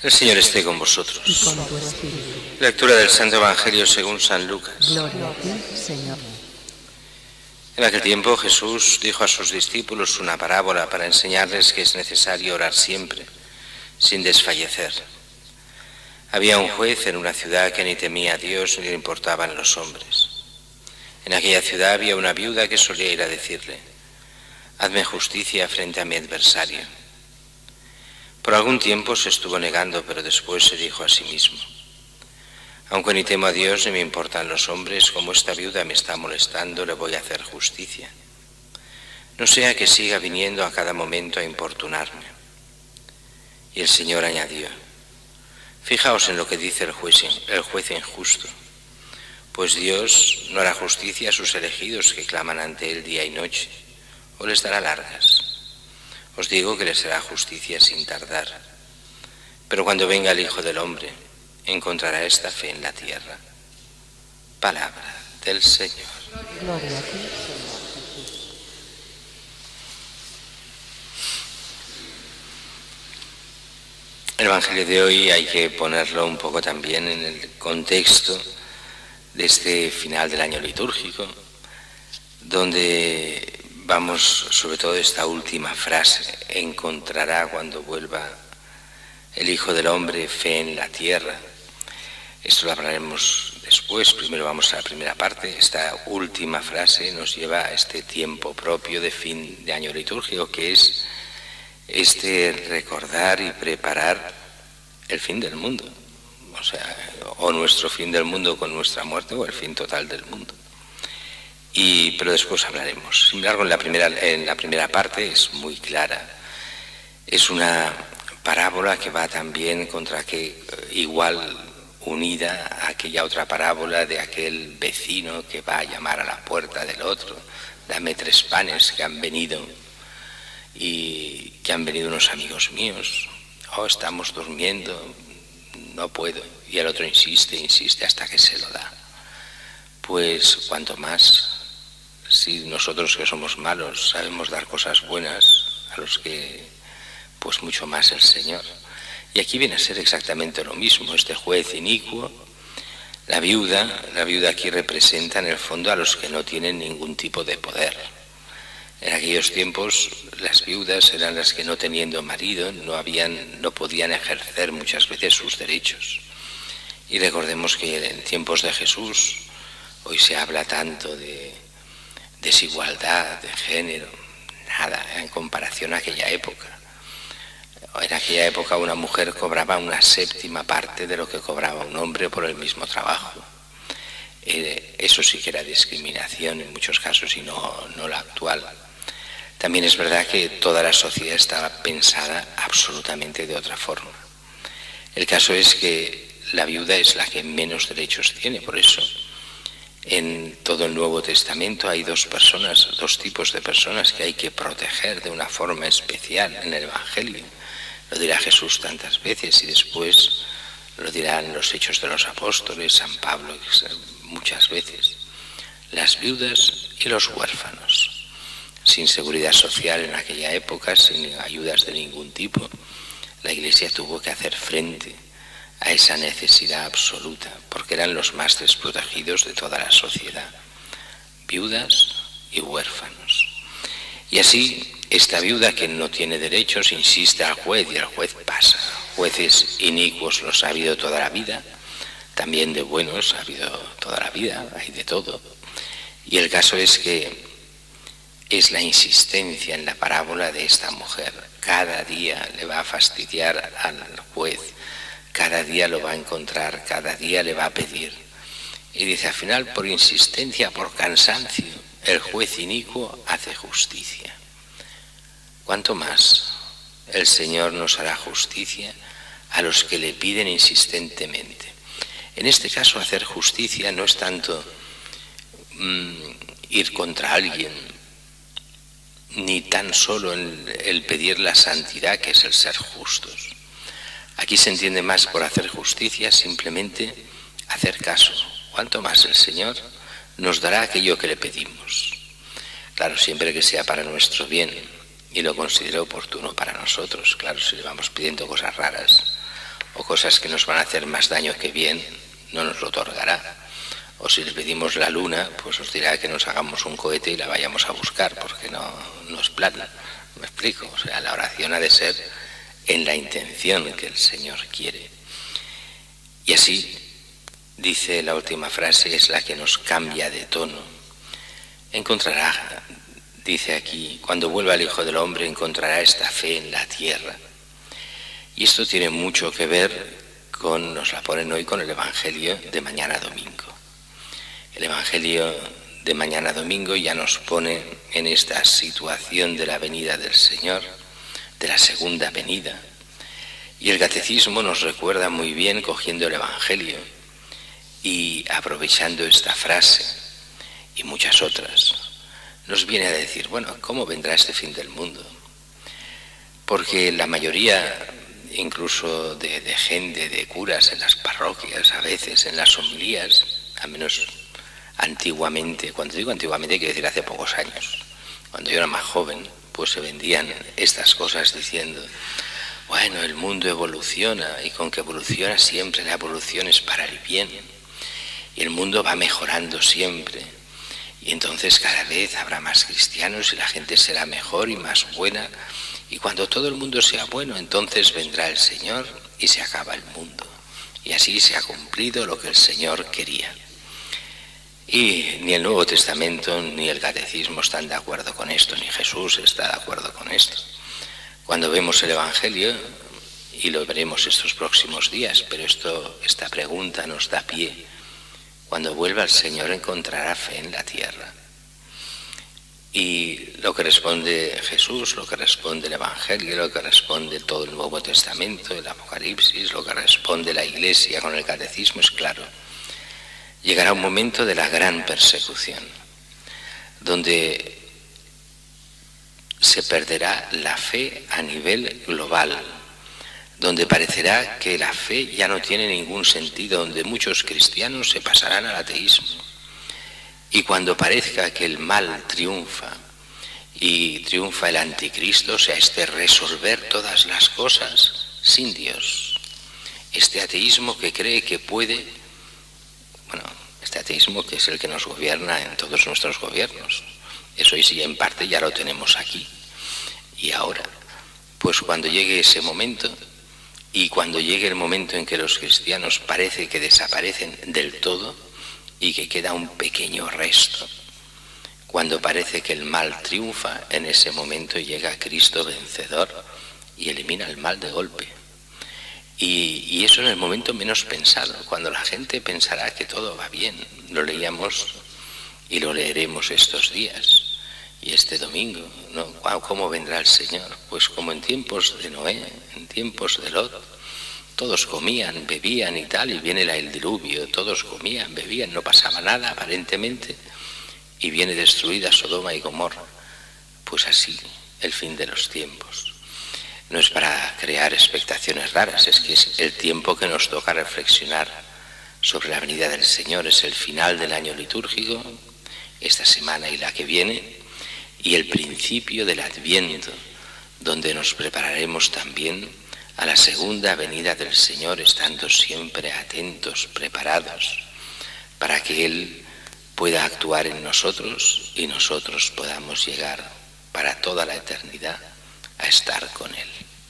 El Señor esté con vosotros. Y con tu espíritu. Lectura del Santo Evangelio según San Lucas. Gloria a ti, Señor. En aquel tiempo Jesús dijo a sus discípulos una parábola para enseñarles que es necesario orar siempre, sin desfallecer. Había un juez en una ciudad que ni temía a Dios ni le importaban los hombres. En aquella ciudad había una viuda que solía ir a decirle: «Hazme justicia frente a mi adversario». Por algún tiempo se estuvo negando, pero después se dijo a sí mismo: «Aunque ni temo a Dios ni me importan los hombres, como esta viuda me está molestando, le voy a hacer justicia. No sea que siga viniendo a cada momento a importunarme». Y el Señor añadió: «Fijaos en lo que dice el juez injusto, pues Dios no hará justicia a sus elegidos que claman ante Él día y noche, o les dará largas. Os digo que les hará justicia sin tardar. Pero cuando venga el Hijo del Hombre, encontrará esta fe en la tierra». Palabra del Señor. Gloria a ti, Señor Jesús. El Evangelio de hoy hay que ponerlo un poco también en el contexto de este final del año litúrgico, donde vamos sobre todo esta última frase: encontrará cuando vuelva el Hijo del Hombre fe en la tierra. Esto lo hablaremos después. Primero vamos a la primera parte. Esta última frase nos lleva a este tiempo propio de fin de año litúrgico, que es este recordar y preparar el fin del mundo, o sea, o nuestro fin del mundo con nuestra muerte, o el fin total del mundo. Pero después hablaremos. Sin embargo, en la primera parte es muy clara. Es una parábola que va también igual unida a aquella otra parábola de aquel vecino que va a llamar a la puerta del otro: «Dame 3 panes que han venido unos amigos míos. Oh, estamos durmiendo, no puedo». Y el otro insiste hasta que se lo da. Pues cuanto más, si nosotros que somos malos sabemos dar cosas buenas a los que, pues mucho más el Señor. Y aquí viene a ser exactamente lo mismo. Este juez inicuo, la viuda aquí representa en el fondo a los que no tienen ningún tipo de poder. En aquellos tiempos las viudas eran las que, no teniendo marido, no podían ejercer muchas veces sus derechos. Y recordemos que en tiempos de Jesús, hoy se habla tanto de desigualdad, de género, nada en comparación a aquella época. En aquella época una mujer cobraba una 7ª parte de lo que cobraba un hombre por el mismo trabajo. Eso sí que era discriminación en muchos casos, y no la actual. También es verdad que toda la sociedad estaba pensada absolutamente de otra forma. El caso es que la viuda es la que menos derechos tiene. Por eso en todo el Nuevo Testamento hay dos tipos de personas que hay que proteger de una forma especial en el Evangelio. Lo dirá Jesús tantas veces, y después lo dirán los Hechos de los Apóstoles, San Pablo muchas veces: las viudas y los huérfanos. Sin seguridad social en aquella época, sin ayudas de ningún tipo, la Iglesia tuvo que hacer frente a esa necesidad absoluta, porque eran los más desprotegidos de toda la sociedad: viudas y huérfanos. Y así, esta viuda, que no tiene derechos, insiste al juez, y el juez pasa. Jueces inicuos los ha habido toda la vida, también de buenos ha habido toda la vida, hay de todo. Y el caso es que es la insistencia en la parábola de esta mujer. Cada día le va a fastidiar al juez, cada día lo va a encontrar, cada día le va a pedir. Y dice, al final, por insistencia, por cansancio, el juez inicuo hace justicia. ¿Cuánto más el Señor nos hará justicia a los que le piden insistentemente? En este caso, hacer justicia no es tanto ir contra alguien, ni tan solo el pedir la santidad, que es el ser justos. Aquí se entiende más por hacer justicia simplemente hacer caso. Cuanto más el Señor nos dará aquello que le pedimos. Claro, siempre que sea para nuestro bien y lo considere oportuno para nosotros. Claro, si le vamos pidiendo cosas raras o cosas que nos van a hacer más daño que bien, no nos lo otorgará. O si le pedimos la luna, pues nos dirá que nos hagamos un cohete y la vayamos a buscar, porque no es plana. ¿Me explico? O sea, la oración ha de ser en la intención que el Señor quiere. Y así, dice la última frase, es la que nos cambia de tono. Encontrará, dice aquí, cuando vuelva el Hijo del Hombre, encontrará esta fe en la tierra. Y esto tiene mucho que ver con, nos la ponen hoy, con el Evangelio de mañana domingo. El Evangelio de mañana domingo ya nos pone en esta situación de la venida del Señor, de la segunda venida. Y el Catecismo nos recuerda muy bien, cogiendo el Evangelio y aprovechando esta frase y muchas otras, nos viene a decir, bueno, ¿cómo vendrá este fin del mundo? Porque la mayoría, incluso de gente, de curas en las parroquias, a veces en las homilías, al menos antiguamente, cuando digo antiguamente quiero decir hace pocos años, cuando yo era más joven, pues se vendían estas cosas diciendo, bueno, el mundo evoluciona y con que evoluciona siempre la evolución es para el bien y el mundo va mejorando siempre y entonces cada vez habrá más cristianos y la gente será mejor y más buena y cuando todo el mundo sea bueno entonces vendrá el Señor y se acaba el mundo y así se ha cumplido lo que el Señor quería. Y ni el Nuevo Testamento ni el Catecismo están de acuerdo con esto, ni Jesús está de acuerdo con esto. Cuando vemos el Evangelio, y lo veremos estos próximos días, pero esta pregunta nos da pie, cuando vuelva el Señor encontrará fe en la tierra. Y lo que responde Jesús, lo que responde el Evangelio, lo que responde todo el Nuevo Testamento, el Apocalipsis, lo que responde la Iglesia con el Catecismo es claro. Llegará un momento de la gran persecución, donde se perderá la fe a nivel global, donde parecerá que la fe ya no tiene ningún sentido, donde muchos cristianos se pasarán al ateísmo. Y cuando parezca que el mal triunfa y triunfa el anticristo, o sea, resolver todas las cosas sin Dios, este ateísmo que cree que puede, este ateísmo que es el que nos gobierna en todos nuestros gobiernos, eso sí en parte ya lo tenemos aquí y ahora, pues cuando llegue ese momento y cuando llegue el momento en que los cristianos parece que desaparecen del todo y que queda un pequeño resto, cuando parece que el mal triunfa, en ese momento llega Cristo vencedor y elimina el mal de golpe. Y eso en el momento menos pensado, cuando la gente pensará que todo va bien. Lo leíamos y lo leeremos estos días y este domingo, ¿no? ¿Cómo vendrá el Señor? Pues como en tiempos de Noé, en tiempos de Lot, todos comían, bebían y tal, y viene el diluvio, todos comían, bebían, no pasaba nada aparentemente, y viene destruida Sodoma y Gomorra. Pues así, el fin de los tiempos. No es para crear expectaciones raras, es que es el tiempo que nos toca reflexionar sobre la venida del Señor. Es el final del año litúrgico, esta semana y la que viene, y el principio del Adviento, donde nos prepararemos también a la segunda venida del Señor, estando siempre atentos, preparados, para que Él pueda actuar en nosotros y nosotros podamos llegar para toda la eternidad a estar con Él.